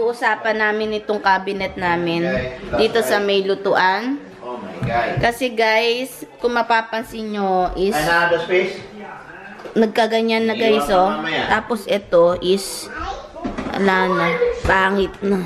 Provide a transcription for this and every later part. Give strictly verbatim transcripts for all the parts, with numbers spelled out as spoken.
pinag-uusapan namin itong cabinet namin dito sa may lutuan. Oh my God. Kasi guys, kung mapapansin nyo is Another space? nagkaganyan na guys, oh. Tapos ito is ala na, pangit na.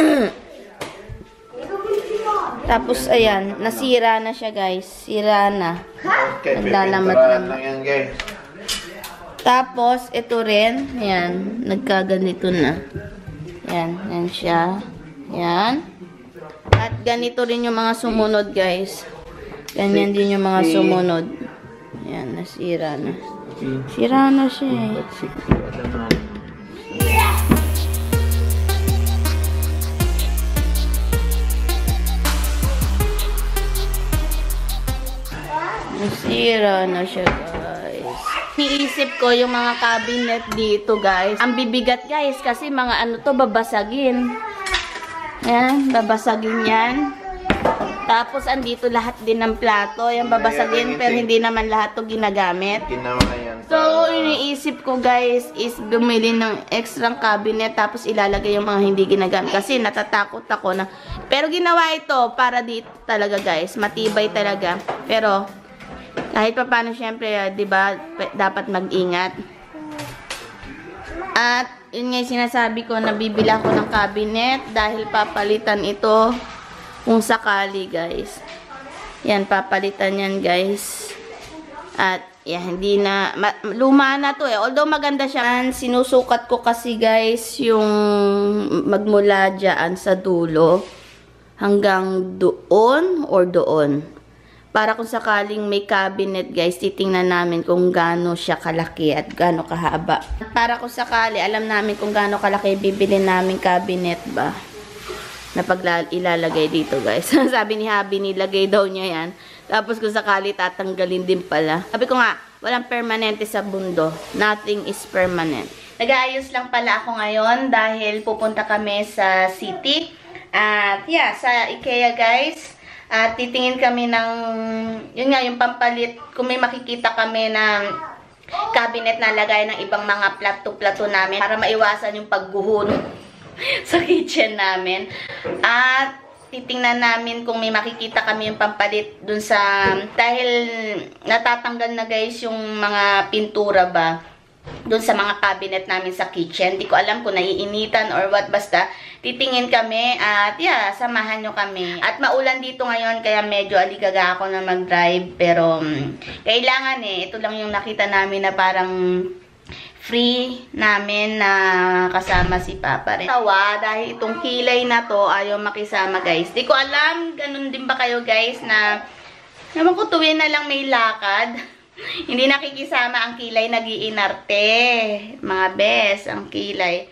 Tapos ayan, nasira na siya guys. Sira na. Okay, Naglalamat pipinturahan na. lang yan guys. Tapos ito rin, ayan, nagkaganito na. Yan, yan siya. Yan. At ganito rin yung mga sumunod guys. Ganyan din yung mga sumunod. Yan, nasira na. Sira na siya eh. Nasira na siya guys. Niisip ko yung mga cabinet dito guys. Ang bibigat guys kasi mga ano to babasagin. Yan, babasagin yan. Tapos andito lahat din ng plato. Yan babasagin pero hindi naman lahat to ginagamit. So iniisip ko guys is bumili ng extra cabinet tapos ilalagay yung mga hindi ginagamit. Kasi natatakot ako na. Pero ginawa ito para dito talaga guys. Matibay talaga. Pero kahit pa paano syempre, di ba, dapat mag-ingat. At yun nga yung sinasabi ko na bibila ko ng cabinet dahil papalitan ito kung sakali guys. Yan, papalitan yan guys. At yan, hindi na, ma, luma na to eh. Although maganda siya, sinusukat ko kasi guys yung magmula dyan sa dulo hanggang doon or doon. Para kung sakaling may cabinet guys, titingnan namin kung gaano siya kalaki at gaano kahaba. Para kung sakali, alam namin kung gaano kalaki, bibili namin cabinet ba na pag ilalagay dito guys. Sabi ni Habi, nilagay daw niya yan. Tapos kung sakali, tatanggalin din pala. Sabi ko nga, walang permanente sa mundo. Nothing is permanent. Nag-aayos lang pala ako ngayon dahil pupunta kami sa city. At yeah, sa IKEA guys. At titingin kami ng, yun nga, yung pampalit, kung may makikita kami ng cabinet na lagay ng ibang mga plato-plato namin para maiwasan yung pagguho sa kitchen namin. At titingnan namin kung may makikita kami yung pampalit dun sa, dahil natatanggal na guys yung mga pintura ba dun sa mga cabinet namin sa kitchen. Hindi ko alam kung naiinitan or what, basta titingin kami at yeah, samahan nyo kami. At maulan dito ngayon kaya medyo aligaga ako na mag-drive pero um, kailangan eh, ito lang yung nakita namin na parang free namin na kasama si Papa rin. Tawa dahil itong kilay na to ayaw makisama guys. Di ko alam, ganun din ba kayo guys na naman ko tuwin na lang may lakad. Hindi nakikisama ang kilay, nag-iinarte. Mga bes, ang kilay.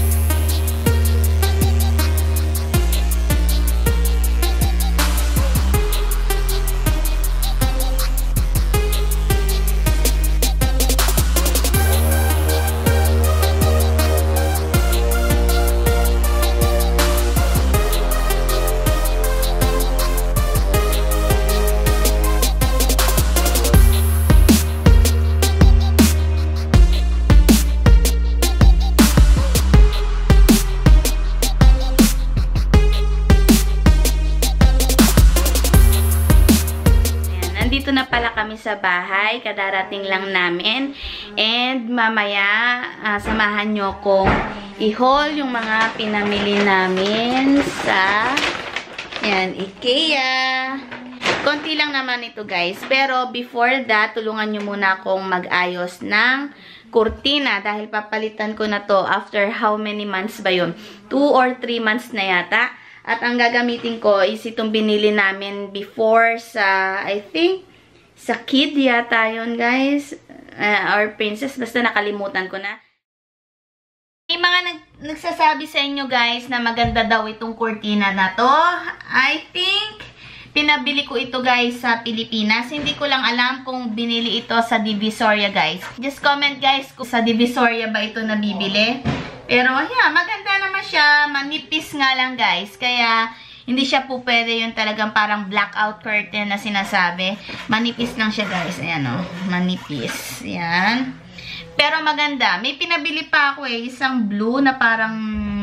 Nandito na pala kami sa bahay, kadarating lang namin. And mamaya, uh, samahan nyo kong i-haul yung mga pinamili namin sa yan, IKEA. Konti lang naman ito guys. Pero before that, tulungan nyo muna akong mag-ayos ng kurtina. Dahil papalitan ko na to after how many months ba yun? Two or three months na yata. At ang gagamitin ko is itong binili namin before sa, I think, sa Kid yata yun, guys. Uh, or Princess. Basta nakalimutan ko na. May mga nag nagsasabi sa inyo, guys, na maganda daw itong kurtina na to. I think, pinabili ko ito, guys, sa Pilipinas. Hindi ko lang alam kung binili ito sa Divisoria, guys. Just comment, guys, kung sa Divisoria ba ito nabibili. Pero, yeah, maganda naman siya. Manipis nga lang, guys. Kaya, hindi siya po pwede yung talagang parang blackout curtain na sinasabi. Manipis lang siya, guys. Ayan, o. Manipis. Ayan. Pero maganda. May pinabili pa ako eh. Isang blue na parang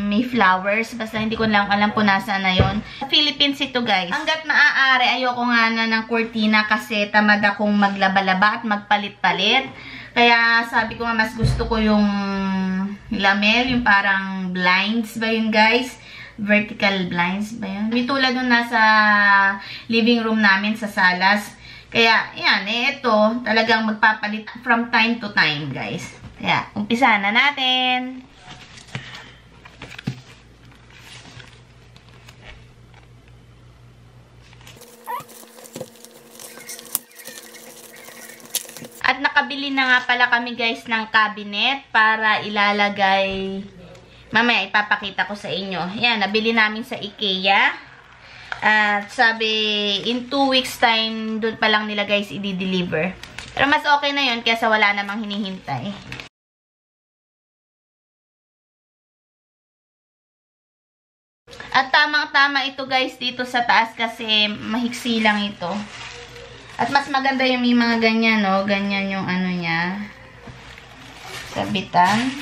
may flowers. Basta hindi ko lang alam po nasaan na yun. Philippines ito guys. Hanggat maaari, ayoko nga na ng kurtina kasi tamad akong maglaba-laba at magpalit-palit. Kaya sabi ko nga mas gusto ko yung lamel, yung parang blinds ba yun guys? Vertical blinds ba yun? May tulad nung nasa living room namin sa salas. Kaya, yan, eh, ito, talagang magpapalit from time to time, guys. Kaya, umpisa na natin. At nakabili na nga pala kami, guys, ng cabinet para ilalagay. Mamaya, ipapakita ko sa inyo. Yan, nabili namin sa IKEA. At sabi, in two weeks time, doon pa lang nila guys i-deliver. Pero mas okay na yun kaysa wala namang hinihintay. At tamang-tama ito guys dito sa taas kasi mahiksi lang ito. At mas maganda yung may mga ganyan, no? Ganyan yung ano niya. Sabitan.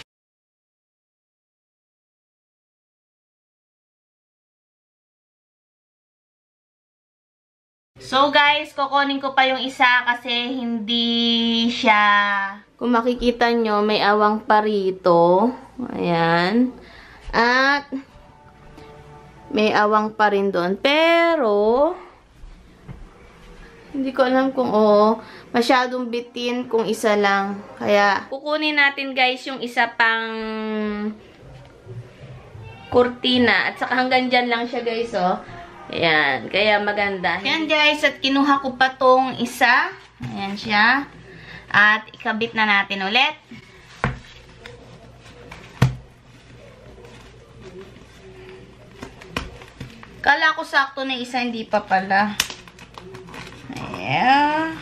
So guys, kukunin ko pa yung isa kasi hindi siya... Kung makikita nyo, may awang pa rito. Ayan. At may awang pa rin doon. Pero, hindi ko alam kung oo. Masyadong bitin kung isa lang. Kaya, kukunin natin guys yung isa pang kurtina. At saka hanggang dyan lang siya guys, oh. Ayan, kaya maganda. Ayan guys, at kinuha ko pa tong isa. Ayan siya. At ikabit na natin ulit. Kala ko sakto na isa, hindi pa pala. Ayan.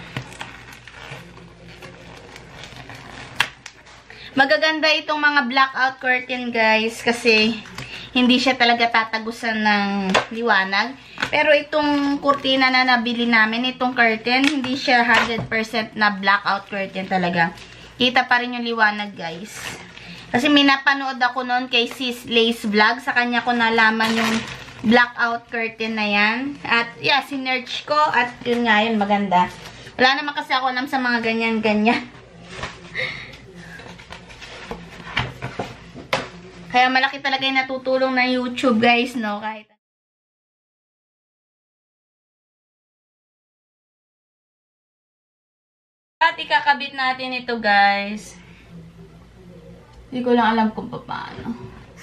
Magaganda itong mga blackout curtain guys kasi hindi siya talaga tatagusan ng liwanag. Pero itong kurtina na nabili namin, itong curtain, hindi siya one hundred percent na blackout curtain talaga. Kita pa rin yung liwanag, guys. Kasi may napanood ako noon kay Sis Lace Vlog. Sa kanya ko nalaman yung blackout curtain na yan. At yeah, sinerch ko at yun nga yun, maganda. Wala naman kasi ako alam sa mga ganyan-ganyan. Kaya malaki talaga yung natutulong ng YouTube, guys, no? Kahit at ikakabit natin ito, guys. Hindi ko lang alam kung paano.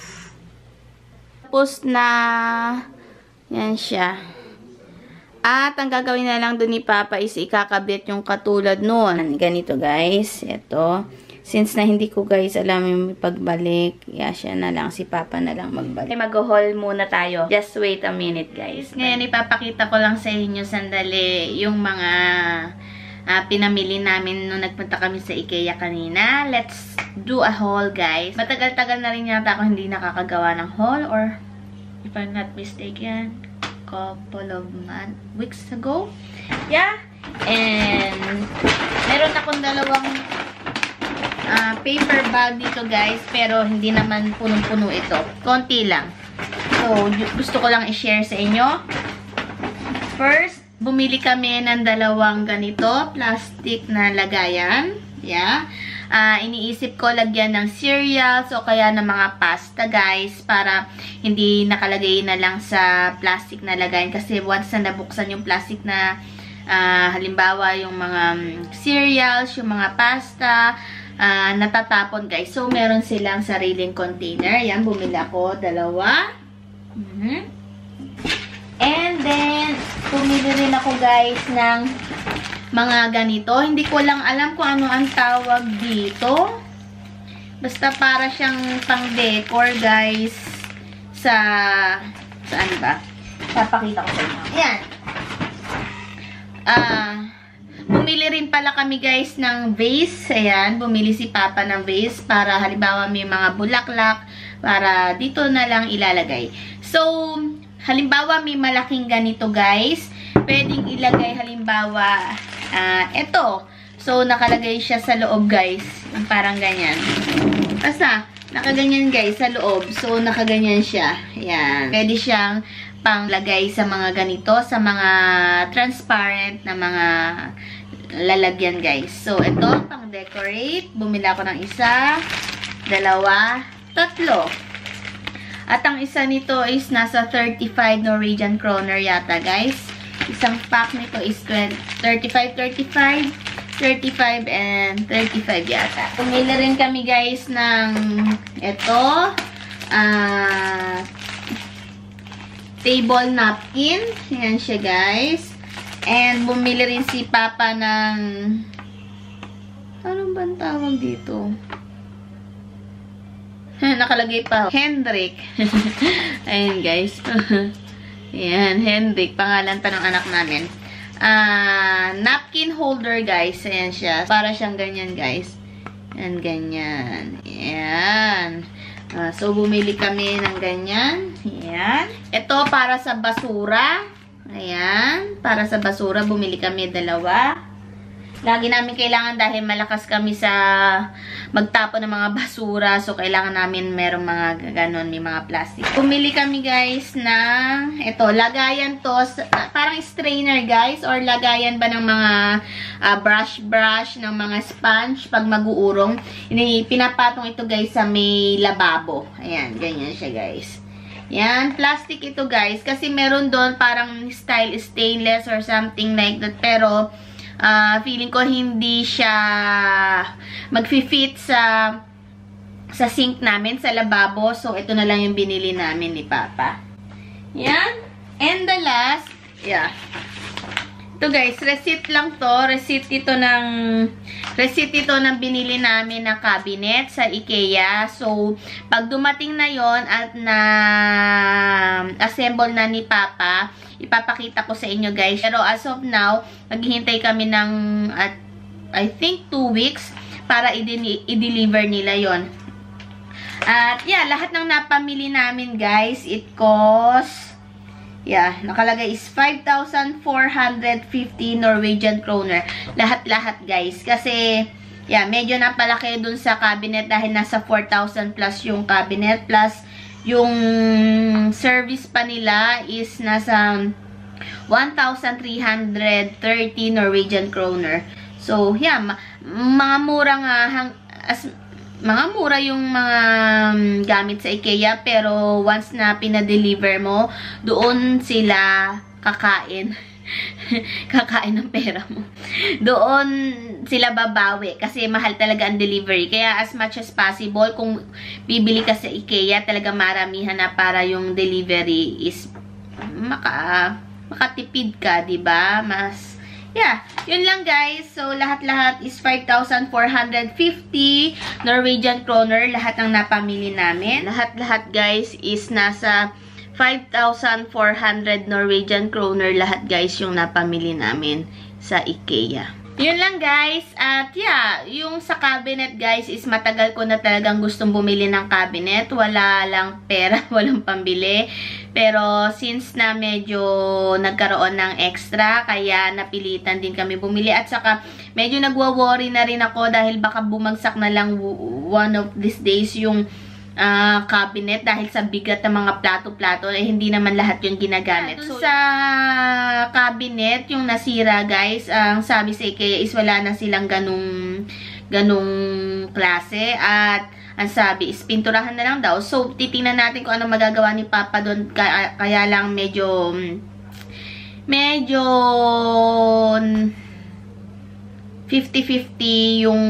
Tapos na, yan siya. At ang gagawin na lang doon ni Papa is ikakabit yung katulad noon. Ganito, guys. Ito. Since na hindi ko guys alam yung pagbalik, yeah, siya na lang, si Papa na lang magbalik. Mag-haul muna tayo. Just wait a minute guys. Ngayon ipapakita ko lang sa inyo sandali yung mga uh, pinamili namin nung nagpunta kami sa IKEA kanina. Let's do a haul guys. Matagal-tagal na rin yata ako hindi nakakagawa ng haul or if I'm not mistaken, couple of months, weeks ago. Yeah. And meron akong dalawang Uh, paper bag dito guys, pero hindi naman punong-puno ito. Konti lang. So, gusto ko lang i-share sa inyo. First, bumili kami ng dalawang ganito, plastic na lagayan. Yeah. Uh, iniisip ko lagyan ng cereals o kaya ng mga pasta guys, para hindi nakalagay na lang sa plastic na lagayan. Kasi once na nabuksan yung plastic na uh, halimbawa yung mga um, cereals, yung mga pasta, Uh, natatapon guys. So, meron silang sariling container. Yan, bumili ako. Dalawa. Mm-hmm. And then, bumili rin ako guys ng mga ganito. Hindi ko lang alam kung ano ang tawag dito. Basta para siyang pang decor guys. Sa, saan ba? Papakita ko sa inyo. Yan. Ah, uh, bumili rin pala kami guys ng vase. Ayan, bumili si Papa ng vase para halimbawa may mga bulaklak para dito na lang ilalagay. So, halimbawa may malaking ganito guys, pwedeng ilagay halimbawa uh, ito. So, nakalagay siya sa loob guys. Parang ganyan. Basta, nakaganyan guys sa loob. So, nakaganyan siya. Ayan. Pwede siyang panglagay sa mga ganito, sa mga transparent na mga lalagyan guys. So, ito, pang decorate. Bumili ako ng isa, dalawa, tatlo. At ang isa nito is nasa thirty-five Norwegian kroner yata guys. Isang pack nito is thirty-five, thirty-five, thirty-five, and thirty-five yata. Pumili rin kami guys ng ito, uh, table napkin. Yan siya guys. And bumili rin si Papa ng, anong bang tawag dito? Nakalagay pa, Hendrik. Ayun guys. Ayan, Hendrik. Pangalan pa ng anak namin. Uh, napkin holder guys. Ayan siya. Para siyang ganyan guys. Ayan, ganyan. Ayan. Uh, so, bumili kami ng ganyan. Ayan. Ito para sa basura. Ayan. Para sa basura, bumili kami dalawa. Lagi namin kailangan dahil malakas kami sa magtapon ng mga basura. So, kailangan namin merong mga ganon, may mga plastic. Pumili kami guys ng, ito, lagayan to. Parang strainer guys. Or lagayan ba ng mga brush-brush, uh, ng mga sponge pag mag-uurong. Pinapatong ito guys sa may lababo. Ayan, ganyan siya guys. Yan, plastic ito guys. Kasi meron doon parang style stainless or something like that. Pero, Uh, feeling ko hindi siya mag-fit sa sa sink namin, sa lababo. So, ito na lang yung binili namin ni Papa. Yan. And the last, yeah. Ito guys, receipt lang to. Receipt ito ng, receipt ito ng binili namin na cabinet sa IKEA. So, pag dumating na yon at na assemble na ni Papa, ipapakita ko sa inyo guys. Pero as of now, maghihintay kami ng at I think two weeks para i-deliver nila yon. At yeah, lahat ng napamili namin guys, it costs, yeah, nakalagay is five thousand four hundred fifty Norwegian kroner. Lahat-lahat guys. Kasi yeah, medyo napalaki dun sa cabinet dahil nasa four thousand plus yung cabinet, plus yung service pa nila is nasa one thousand three hundred thirty Norwegian kroner. So, yeah, ma mga mura nga, hang, as, mga mura yung mga um, gamit sa IKEA, pero once na pinadeliver mo, doon sila kakain. Kakain ng pera mo. Doon sila babawi kasi mahal talaga ang delivery. Kaya as much as possible, kung bibili ka sa IKEA, talaga maramihan na para yung delivery is maka, makatipid ka, diba? Mas, yeah. Yun lang guys. So, lahat-lahat is five thousand four hundred fifty Norwegian kroner. Lahat ng napamili namin. Lahat-lahat guys is nasa five thousand four hundred Norwegian kroner lahat guys yung napamili namin sa IKEA. Yun lang guys. At yeah, yung sa cabinet guys is matagal ko na talagang gustong bumili ng cabinet. Wala lang pera, walang pambili. Pero since na medyo nagkaroon ng extra, kaya napilitan din kami bumili. At saka medyo nagwa-worry na rin ako dahil baka bumagsak na lang one of these days yung Uh, cabinet dahil sa bigat ng mga plato-plato, eh hindi naman lahat yung ginagamit. So, sa cabinet, yung nasira guys, ang sabi sa IKEA is wala na silang ganung ganung klase, at ang sabi is pinturahan na lang daw. So, titingnan natin kung ano magagawa ni Papa doon, kaya, kaya lang medyo medyo fifty fifty yung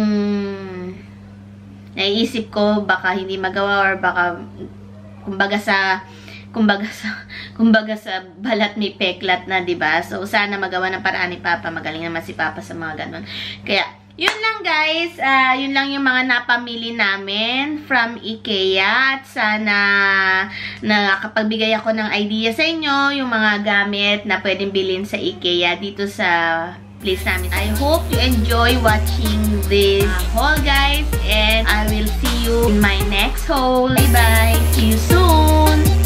naiisip ko, baka hindi magawa or baka kumbaga sa kumbaga sa kumbaga sa balat may peklat na, 'di ba? So sana magawa ng paraan ni Papa. Magaling naman si Papa sa mga ganun. Kaya yun lang guys, uh, yun lang yung mga napamili namin from IKEA, at sana nakakapagbigay ako ng idea sa inyo yung mga gamit na pwedeng bilhin sa IKEA dito sa place namin. I hope you enjoy watching this haul guys, and I will see you in my next haul. Bye bye! See you soon!